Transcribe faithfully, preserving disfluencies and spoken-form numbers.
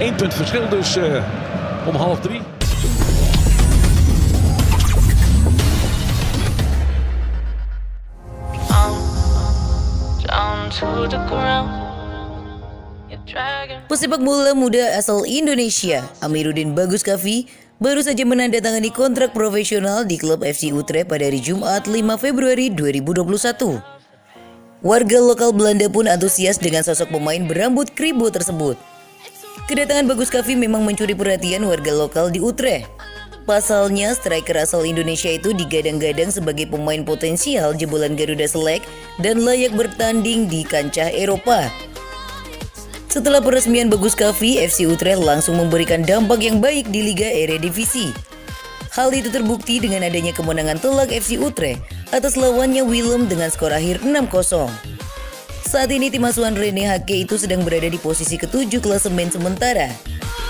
één punt verschil dus uh, om half drie. Pesepak bola muda asal Indonesia, Amiruddin Bagus Kaffi, baru saja menandatangani kontrak profesional di klub F C Utrecht pada hari Jumat lima Februari dua ribu dua puluh satu. Warga lokal Belanda pun antusias dengan sosok pemain berambut kribo tersebut. Kedatangan Bagus Kaffi memang mencuri perhatian warga lokal di Utrecht. Pasalnya, striker asal Indonesia itu digadang-gadang sebagai pemain potensial jebolan Garuda Select dan layak bertanding di kancah Eropa. Setelah peresmian Bagus Kaffi, F C Utrecht langsung memberikan dampak yang baik di Liga Eredivisie. Hal itu terbukti dengan adanya kemenangan telak F C Utrecht atas lawannya Willem dengan skor akhir enam kosong. Saat ini tim asuhan Rene Hake itu sedang berada di posisi ketujuh klasemen sementara